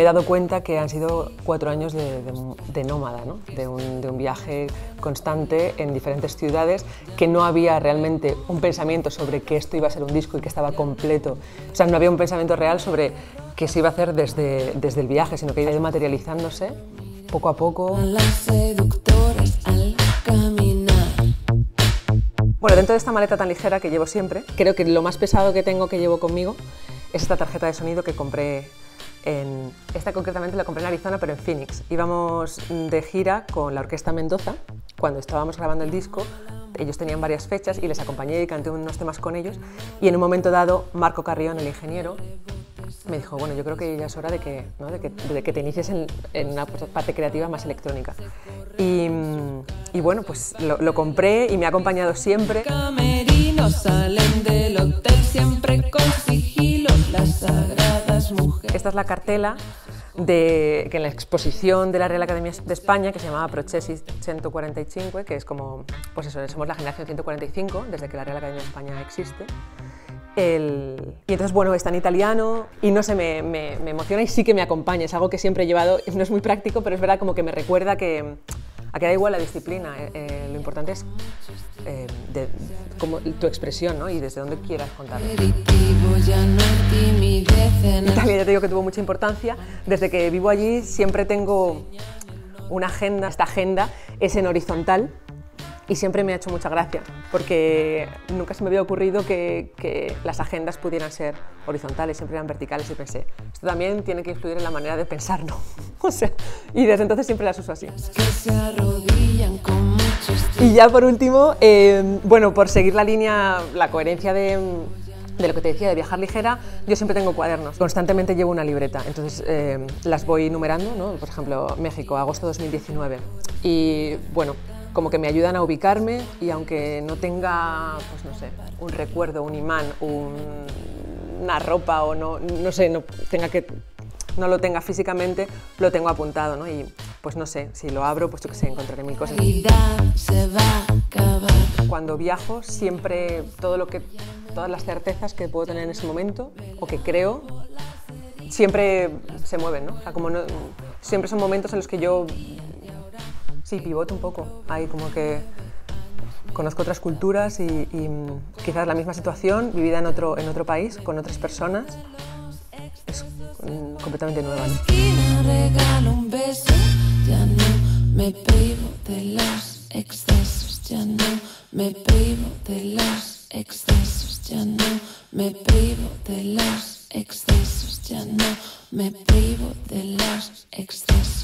he dado cuenta que han sido 4 años de nómada, ¿no? de un viaje constante en diferentes ciudades, que no había realmente un pensamiento sobre que esto iba a ser un disco y que estaba completo. O sea, no había un pensamiento real sobre qué se iba a hacer desde el viaje, sino que ha ido materializándose poco a poco. Las seductoras al caminar. Bueno, dentro de esta maleta tan ligera que llevo siempre, creo que lo más pesado que tengo que llevo conmigo es esta tarjeta de sonido que compré esta concretamente la compré en Arizona, pero en Phoenix. Íbamos de gira con la Orquesta Mendoza cuando estábamos grabando el disco. Ellos tenían varias fechas y les acompañé y canté unos temas con ellos. Y en un momento dado, Marco Carrión, el ingeniero, me dijo, bueno, yo creo que ya es hora de que te inicies en una parte creativa más electrónica. Y bueno, pues lo compré y me ha acompañado siempre. Camerinos salen del hotel siempre con sigilo, las sagradas mujeres. Esta es la cartela que en la exposición de la Real Academia de España, que se llamaba Processi 145, que es como, pues eso, somos la generación 145 desde que la Real Academia de España existe. Y entonces, bueno, está en italiano y no sé, me emociona y sí que me acompaña, es algo que siempre he llevado, no es muy práctico, pero es verdad como que me recuerda a que da igual la disciplina, lo importante es como tu expresión, ¿no? Y desde dónde quieras contarlo. Y también ya te digo que tuvo mucha importancia, desde que vivo allí siempre tengo una agenda, esta agenda es en horizontal. Y siempre me ha hecho mucha gracia, porque nunca se me había ocurrido que las agendas pudieran ser horizontales, siempre eran verticales y pensé, esto también tiene que influir en la manera de pensar, ¿no? O sea, y desde entonces siempre las uso así. Y ya por último, bueno, por seguir la línea, la coherencia de lo que te decía de viajar ligera, yo siempre tengo cuadernos, constantemente llevo una libreta, entonces las voy numerando, ¿no? Por ejemplo, México, agosto 2019, y bueno, como que me ayudan a ubicarme y aunque no tenga, pues no sé, un recuerdo, un imán, una ropa o no sé, no lo tenga físicamente, lo tengo apuntado, ¿no? Y pues no sé, si lo abro, pues yo qué sé, encontraré mil cosas. Cuando viajo, siempre todas las certezas que puedo tener en ese momento o que creo, siempre se mueven, ¿no? O sea, siempre son momentos en los que yo sí, pivoto un poco, ahí como que conozco otras culturas y quizás la misma situación vivida en otro país, con otras personas, es completamente nueva, ¿no? Regalo un beso, ya no me privo de los excesos, ya no me privo de los excesos, ya no me privo de los excesos, ya no me privo de los excesos.